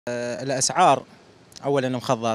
الاسعار اولا مخضر.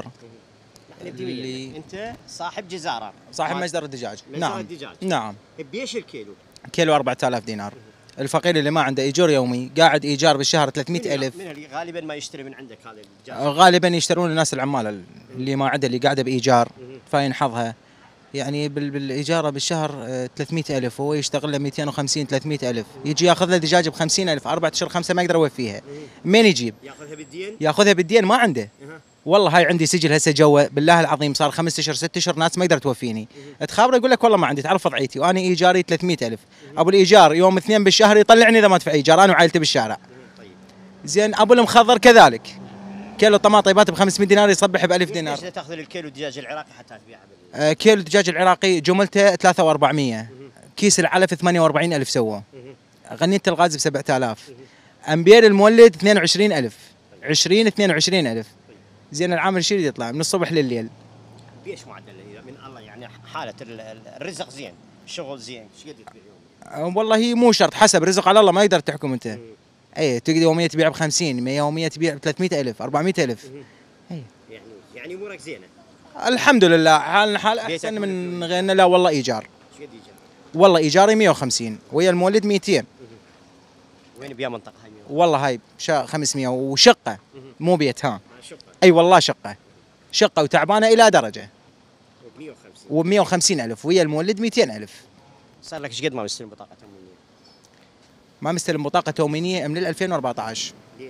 انت صاحب جزاره، صاحب مجزرة دجاج. نعم الدجاج. نعم. بيش الكيلو؟ كيلو 4000 دينار. الفقير اللي ما عنده ايجار يومي قاعد ايجار بالشهر 300,000. من اللي غالبا ما يشتري من عندك هذا الدجاج؟ غالبا يشترون الناس العمال اللي ما عنده، اللي قاعده بايجار فينحظها. يعني بالايجاره بالشهر 300,000، وهو يشتغل له 250 300,000، يجي ياخذ له دجاج ب 50,000، 4 اشهر 5 ما يقدر يوفيها. منين يجيب؟ ياخذها بالدين؟ ياخذها بالدين، ما عنده. والله هاي عندي سجل هسه جوا، بالله العظيم صار 5 اشهر 6 اشهر ناس ما يقدر توفيني. تخابره يقول لك والله ما عندي، تعرف وضعيتي وانا ايجاري 300,000. ابو الايجار يوم 2 بالشهر يطلعني اذا ما ادفع ايجار، انا وعائلتي بالشارع. زين ابو المخضر كذلك، كيلو طماطيبات ب 500 دينار يصبح ب 1000 دينار. ليش تاخذ الكيلو دجاج العراقي حتى تبيعه؟ كيلو الدجاج العراقي جملته 3400، كيس العلف 48,000 سوى، غنية الغاز ب 7000، امبير المولد 22,000، 22,000. زين العامل شو يطلع من الصبح لليل؟ بيش معدل من الله يعني حاله الرزق زين، الشغل زين، ايش قد تبيع؟ والله مو شرط، حسب رزق على الله، ما يقدر تحكم انت. اي تقدر يوميا تبيع ب 50، يوميا تبيع ب 300,000 400,000. يعني امورك زينه الحمد لله، حالنا حال احسن من غيرنا. لا والله ايجار. ايش قد ايجار؟ والله ايجاري 150 ويا المولد 200. وين بيا منطقه هاي؟ والله هاي 500 وشقه، مو بيت. ها شقه؟ اي والله شقه وتعبانه الى درجه. و 150,000 ويا المولد 200,000. صار لك ايش قد ما مستلم بطاقه تموينيه؟ ما مستلم بطاقه تموينيه من 2014. ليش؟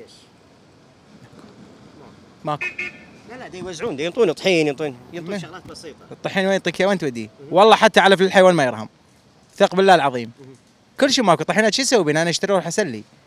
ماكو. لا دي يوزعون، دي ينطون طحين، ينطون شغلات بسيطه. الطحين وين يعطيك اياه، وين توديه؟ والله حتى علف الحيوان ما يرهم. ثق بالله العظيم. كل شيء ماكو. طحينات شو اسوي بينا؟ انا اشتري واروح اسلي.